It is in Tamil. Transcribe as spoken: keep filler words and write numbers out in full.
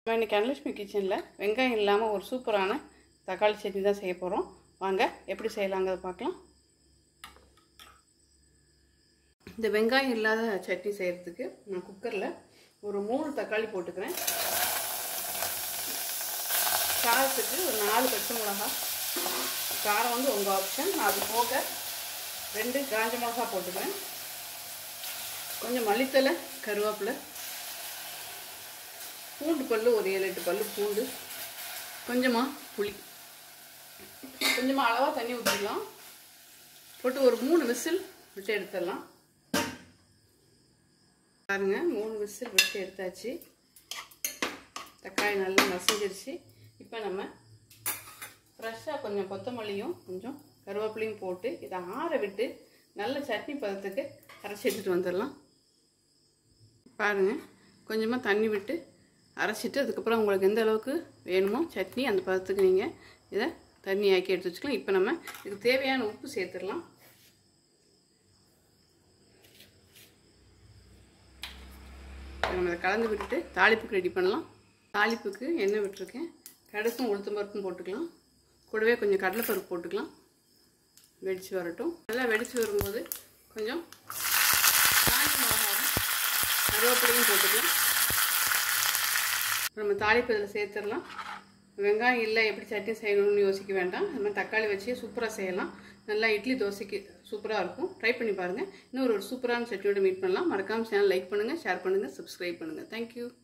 நம்ம இன்னைக்கு அனலட்சுமி கிச்சனில் வெங்காயம் இல்லாமல் ஒரு சூப்பரான தக்காளி சட்னி தான் செய்ய போகிறோம். வாங்க எப்படி செய்யலாங்கிறத பார்க்கலாம். இந்த வெங்காயம் இல்லாத சட்னி செய்கிறதுக்கு நான் குக்கரில் ஒரு மூணு தக்காளி போட்டுக்கிறேன். காரத்துக்கு ஒரு நாலு பச்சை மிளகா, காரம் வந்து உங்கள் ஆப்ஷன். நான் அது போக ரெண்டு காஞ்ச மிளகா போட்டுக்கிறேன். கொஞ்சம் மல்லித்தலை, கருவேப்பிலை, பூண்டு பல் ஒரு ஏழு எட்டு பல் பூண்டு, கொஞ்சமாக புளி, கொஞ்சமாக அளவாக தண்ணி ஊற்றிடலாம். போட்டு ஒரு மூணு விசில் விட்டு எடுத்துடலாம். பாருங்க, மூணு விசில் விட்டு எடுத்தாச்சு. தக்காளி நல்லா மசிஞ்சிருச்சு. இப்போ நம்ம ஃப்ரெஷ்ஷாக கொஞ்சம் கொத்தமல்லியும் கொஞ்சம் கருவேப்பிலையும் போட்டு இதை ஆற விட்டு நல்ல சட்னி பதத்துக்கு அரைச்சி எடுத்துகிட்டு வந்துடலாம். பாருங்கள், கொஞ்சமாக தண்ணி விட்டு அரைச்சிட்டு அதுக்கப்புறம் உங்களுக்கு எந்த அளவுக்கு வேணுமோ சட்னி அந்த பதத்துக்கு நீங்கள் இதை தண்ணி ஆக்கி எடுத்து வச்சுக்கலாம். இப்போ நம்ம இதுக்கு தேவையான உப்பு சேர்த்துடலாம். நம்ம இதை கலந்து விட்டுட்டு தாளிப்புக்கு ரெடி பண்ணலாம். தாளிப்புக்கு எண்ணெய் விட்டுருக்கேன். கடுகும் உளுத்தம் பருப்பும் போட்டுக்கலாம். கூடவே கொஞ்சம் கடலைப்பருப்பு போட்டுக்கலாம். வெடித்து வரட்டும். நல்லா வெடித்து வரும்போது கொஞ்சம் காஞ்ச மிளகாவும் கருவேப்பிலையும் போட்டுக்கலாம். நம்ம தாளிப்பு இதில் சேர்த்துடலாம். வெங்காயம் இல்லை எப்படி சட்னி செய்யணும்னு யோசிக்க வேண்டாம். நம்ம தக்காளி வச்சு சூப்பராக செய்யலாம். நல்லா இட்லி தோசைக்கு சூப்பராக இருக்கும். ட்ரை பண்ணி பாருங்கள். இன்னும் ஒரு சூப்பரான சட்னியோட மீட் பண்ணலாம். மறக்காமல் சேனல் லைக் பண்ணுங்கள், ஷேர் பண்ணுங்கள், சப்ஸ்கிரைப் பண்ணுங்கள். தேங்க்யூ.